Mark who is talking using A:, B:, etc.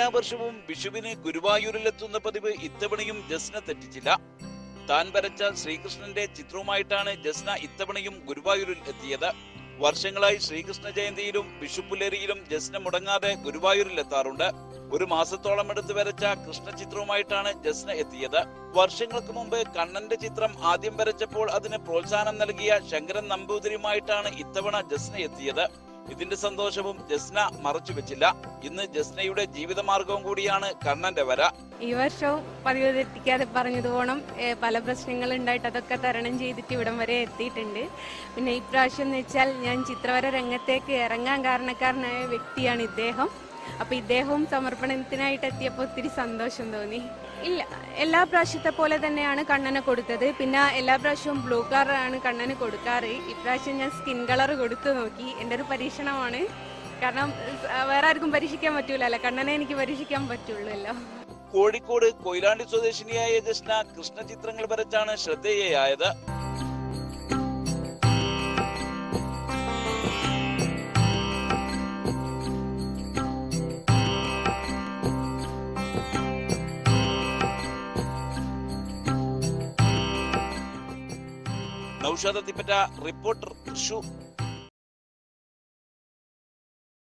A: എല്ലാ വർഷവും വിഷുവിന് ഗുരുവായൂരിലെത്തുന്ന പതിവ് ഇത്തവണയും ജസ്ന തെറ്റിച്ചില്ല. താൻ വരച്ച ശ്രീകൃഷ്ണന്റെ ചിത്രവുമായിട്ടാണ് ജസ്ന ഇത്തവണയും ഗുരുവായൂരിൽ എത്തിയത്. വർഷങ്ങളായി ശ്രീകൃഷ്ണ ജയന്തിയിലും വിഷുപ്പുലരിയിലും ജസ്ന മുടങ്ങാതെ ഗുരുവായൂരിൽ എത്താറുണ്ട്. ഒരു മാസത്തോളം എടുത്ത് വരച്ച കൃഷ്ണ ചിത്രവുമായിട്ടാണ് ജസ്ന എത്തിയത്. വർഷങ്ങൾക്ക് മുമ്പ് കണ്ണന്റെ ചിത്രം ആദ്യം വരച്ചപ്പോൾ അതിന് പ്രോത്സാഹനം നൽകിയ ശങ്കരൻ നമ്പൂതിരിയുമായിട്ടാണ് ഇത്തവണ ജസ്ന എത്തിയത്. ഇതിന്റെ സന്തോഷവും ജസ്ന മറച്ചുവെച്ചില്ല. ഇന്ന് ജസ്നയുടെ ജീവിതമാർഗവും കൂടിയാണ് കണ്ണന്റെ വര.
B: ഈ വർഷവും പതിവ് തെറ്റിക്കാതെ പറഞ്ഞതുപോണം പല പ്രശ്നങ്ങൾ ഉണ്ടായിട്ട് അതൊക്കെ തരണം ചെയ്തിട്ട് ഇവിടം വരെ എത്തിയിട്ടുണ്ട്. പിന്നെ ഇപ്രാവശ്യം എന്ന് വെച്ചാൽ ഞാൻ ചിത്രവര രംഗത്തേക്ക് ഇറങ്ങാൻ കാരണക്കാരനായ വ്യക്തിയാണ് ഇദ്ദേഹം. അപ്പൊ ഇദ്ദേഹവും സമർപ്പണത്തിനായിട്ട് എത്തിയപ്പോൾ ഒത്തിരി സന്തോഷം തോന്നി. ഇല്ല, എല്ലാ പ്രാവശ്യത്തെ പോലെ തന്നെയാണ് കണ്ണനെ കൊടുത്തത്. പിന്നെ എല്ലാ പ്രാവശ്യവും ബ്ലൂ കളറാണ് കണ്ണന് കൊടുക്കാറ്. ഇപ്രാവശ്യം ഞാൻ സ്കിൻ കളർ കൊടുത്തു നോക്കി. എൻ്റെ ഒരു പരീക്ഷണമാണ്. കാരണം വേറെ ആർക്കും പരീക്ഷിക്കാൻ പറ്റൂലല്ലോ, കണ്ണനെ എനിക്ക് പരീക്ഷിക്കാൻ പറ്റുള്ളൂല്ലോ.
A: കോഴിക്കോട് കൊയിലാണ്ടി സ്വദേശിനിയായ ജസ്ന കൃഷ്ണ ചിത്രങ്ങൾ വരച്ചാണ് ശ്രദ്ധേയയായത്. നൗഷാദ് തിപ്പറ്റ, റിപ്പോർട്ടർ, തൃശൂർ.